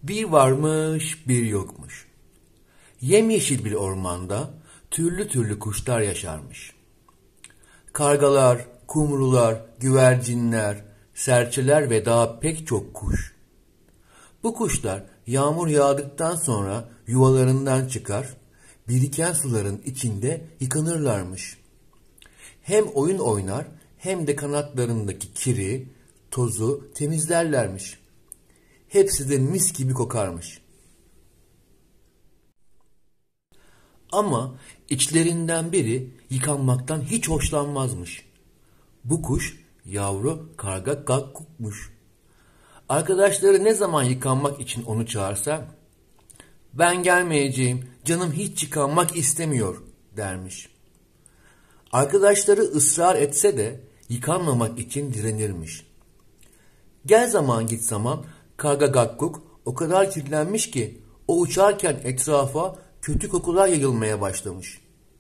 Bir varmış, bir yokmuş. Yemyeşil bir ormanda türlü türlü kuşlar yaşarmış. Kargalar, kumrular, güvercinler, serçeler ve daha pek çok kuş. Bu kuşlar yağmur yağdıktan sonra yuvalarından çıkar, biriken suların içinde yıkanırlarmış. Hem oyun oynar hem de kanatlarındaki kiri, tozu temizlerlermiş. Hepsi de mis gibi kokarmış. Ama içlerinden biri yıkanmaktan hiç hoşlanmazmış. Bu kuş yavru karga gakkukmuş. Arkadaşları ne zaman yıkanmak için onu çağırsa, "Ben gelmeyeceğim, canım hiç yıkanmak istemiyor," dermiş. Arkadaşları ısrar etse de yıkanmamak için direnirmiş. Gel zaman git zaman karga gakkuk o kadar kirlenmiş ki o uçarken etrafa kötü kokular yayılmaya başlamış.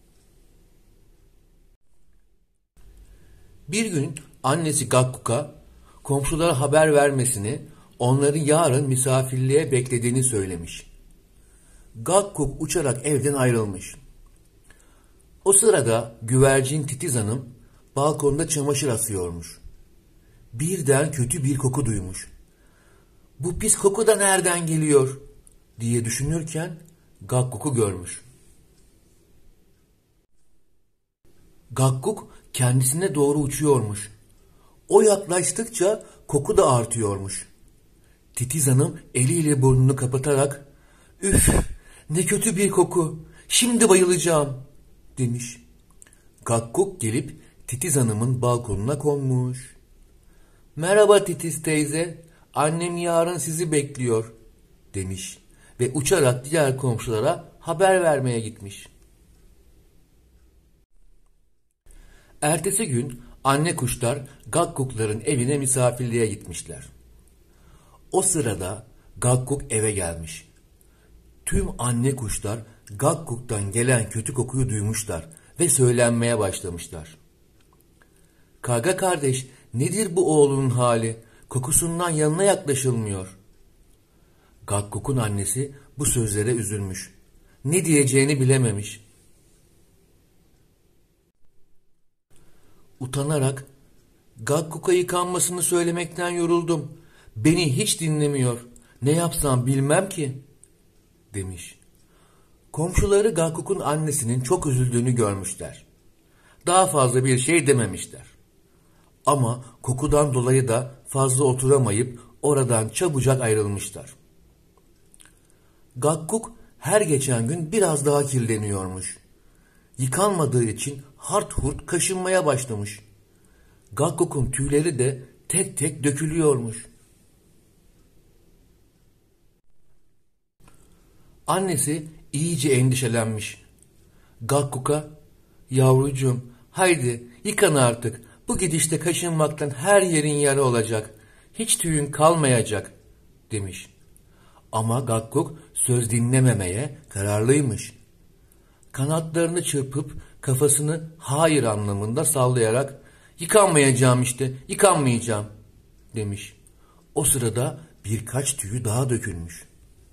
Bir gün annesi Gakkuk'a komşulara haber vermesini, onları yarın misafirliğe beklediğini söylemiş. Gakkuk uçarak evden ayrılmış. O sırada güvercin Titiz Hanım balkonda çamaşır asıyormuş. Birden kötü bir koku duymuş. "Bu pis koku da nereden geliyor?" diye düşünürken Gakkuk'u görmüş. Gakkuk kendisine doğru uçuyormuş. O yaklaştıkça koku da artıyormuş. Titiz Hanım eliyle burnunu kapatarak "Üf, ne kötü bir koku, şimdi bayılacağım," demiş. Gakkuk gelip Titiz Hanım'ın balkonuna konmuş. "Merhaba Titiz teyze, annem yarın sizi bekliyor," demiş ve uçarak diğer komşulara haber vermeye gitmiş. Ertesi gün anne kuşlar Gakkukların evine misafirliğe gitmişler. O sırada Gakkuk eve gelmiş. Tüm anne kuşlar Gakkuk'tan gelen kötü kokuyu duymuşlar ve söylenmeye başlamışlar. "Karga kardeş, nedir bu oğlunun hali? Kokusundan yanına yaklaşılmıyor." Gakkuk'un annesi bu sözlere üzülmüş. Ne diyeceğini bilememiş. Utanarak, "Gakkuk'a yıkanmasını söylemekten yoruldum. Beni hiç dinlemiyor. Ne yapsam bilmem ki," demiş. Komşuları Gakkuk'un annesinin çok üzüldüğünü görmüşler. Daha fazla bir şey dememişler. Ama kokudan dolayı da fazla oturamayıp oradan çabucak ayrılmışlar. Gakkuk her geçen gün biraz daha kirleniyormuş. Yıkanmadığı için hart hurt kaşınmaya başlamış. Gakkuk'un tüyleri de tek tek dökülüyormuş. Annesi iyice endişelenmiş. Gakkuk'a, "Yavrucuğum, haydi yıkan artık. Bu gidişte kaşınmaktan her yerin yara olacak. Hiç tüyün kalmayacak," demiş. Ama Gakkuk söz dinlememeye kararlıymış. Kanatlarını çırpıp kafasını hayır anlamında sallayarak "Yıkanmayacağım işte, yıkanmayacağım," demiş. O sırada birkaç tüyü daha dökülmüş.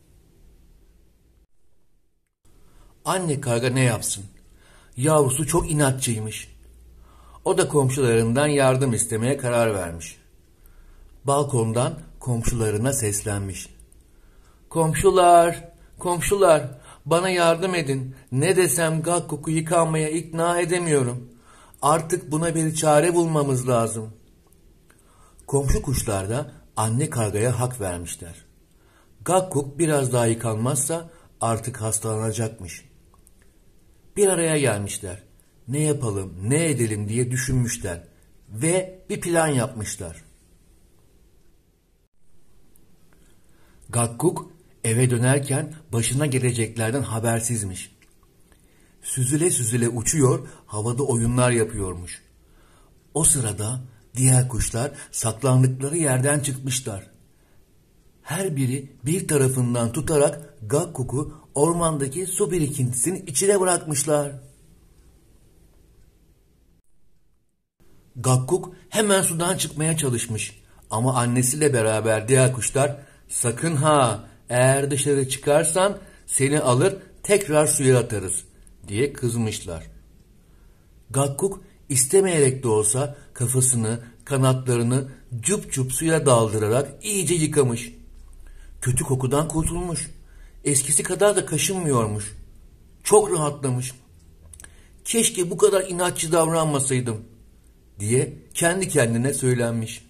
Anne karga ne yapsın? Yavrusu çok inatçıymış. O da komşularından yardım istemeye karar vermiş. Balkondan komşularına seslenmiş. "Komşular, komşular, bana yardım edin. Ne desem Gakkuk'u yıkanmaya ikna edemiyorum. Artık buna bir çare bulmamız lazım." Komşu kuşlar da anne kargaya hak vermişler. Gakkuk biraz daha yıkanmazsa artık hastalanacakmış. Bir araya gelmişler. Ne yapalım, ne edelim diye düşünmüşler ve bir plan yapmışlar. Gakkuk eve dönerken başına geleceklerden habersizmiş. Süzüle süzüle uçuyor, havada oyunlar yapıyormuş. O sırada diğer kuşlar saklandıkları yerden çıkmışlar. Her biri bir tarafından tutarak Gakkuk'u ormandaki su birikintisinin içine bırakmışlar. Gakkuk hemen sudan çıkmaya çalışmış. Ama annesiyle beraber diğer kuşlar "Sakın ha, Eğer dışarı çıkarsan seni alır tekrar suya atarız diye kızmışlar. Gakkuk istemeyerek de olsa kafasını, kanatlarını cup cup suya daldırarak iyice yıkamış. Kötü kokudan kurtulmuş. Eskisi kadar da kaşınmıyormuş. Çok rahatlamış. Keşke bu kadar inatçı davranmasaydım diye kendi kendine söylenmiş.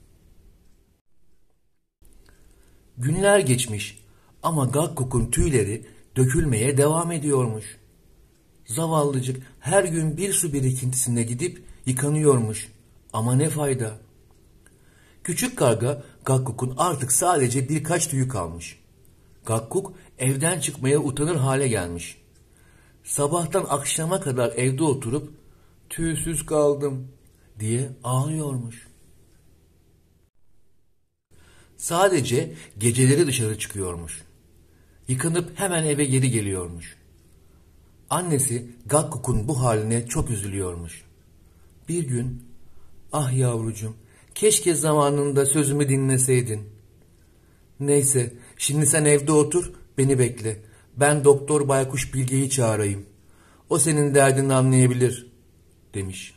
Günler geçmiş ama Gakkuk'un tüyleri dökülmeye devam ediyormuş. Zavallıcık her gün bir su birikintisine gidip yıkanıyormuş. Ama ne fayda? Küçük karga Gakkuk'un artık sadece birkaç tüyü kalmış. Gakkuk evden çıkmaya utanır hale gelmiş. Sabahtan akşama kadar evde oturup tüysüz kaldım diye ağlıyormuş. Sadece geceleri dışarı çıkıyormuş. Yıkanıp hemen eve geri geliyormuş. Annesi Gakkuk'un bu haline çok üzülüyormuş. Bir gün, "Ah yavrucuğum, keşke zamanında sözümü dinleseydin. Neyse, şimdi sen evde otur, beni bekle. Ben Doktor Baykuş Bilge'yi çağırayım. O senin derdini anlayabilir," demiş.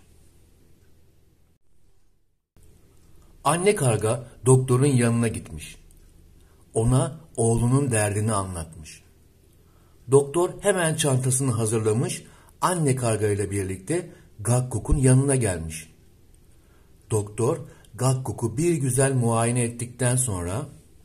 Anne karga doktorun yanına gitmiş. Ona oğlunun derdini anlatmış. Doktor hemen çantasını hazırlamış, anne karga ile birlikte Gakkuk'un yanına gelmiş. Doktor Gakkuk'u bir güzel muayene ettikten sonra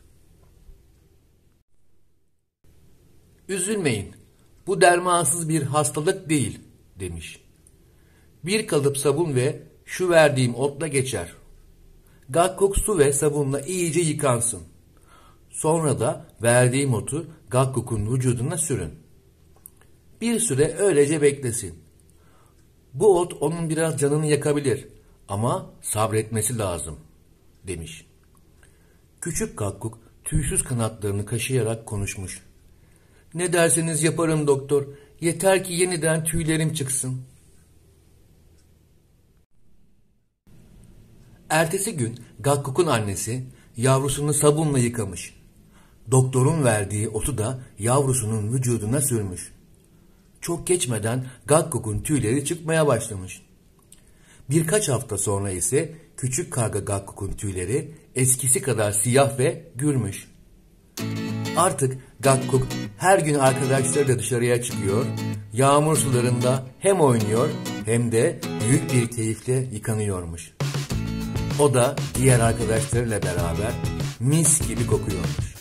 "Üzülmeyin, bu dermansız bir hastalık değil," demiş. "Bir kalıp sabun ve şu verdiğim otla geçer. Gakkuk su ve sabunla iyice yıkansın. Sonra da verdiğim otu Gakkuk'un vücuduna sürün. Bir süre öylece beklesin. Bu ot onun biraz canını yakabilir ama sabretmesi lazım," demiş. Küçük Gakkuk tüysüz kanatlarını kaşıyarak konuşmuş. "Ne derseniz yaparım doktor. Yeter ki yeniden tüylerim çıksın." Ertesi gün Gakkuk'un annesi yavrusunu sabunla yıkamış. Doktorun verdiği otu da yavrusunun vücuduna sürmüş. Çok geçmeden Gakkuk'un tüyleri çıkmaya başlamış. Birkaç hafta sonra ise küçük karga Gakkuk'un tüyleri eskisi kadar siyah ve gürmüş. Artık Gakkuk her gün arkadaşlarıyla dışarıya çıkıyor, yağmur sularında hem oynuyor hem de büyük bir keyifle yıkanıyormuş. O da diğer arkadaşlarıyla beraber mis gibi kokuyormuş.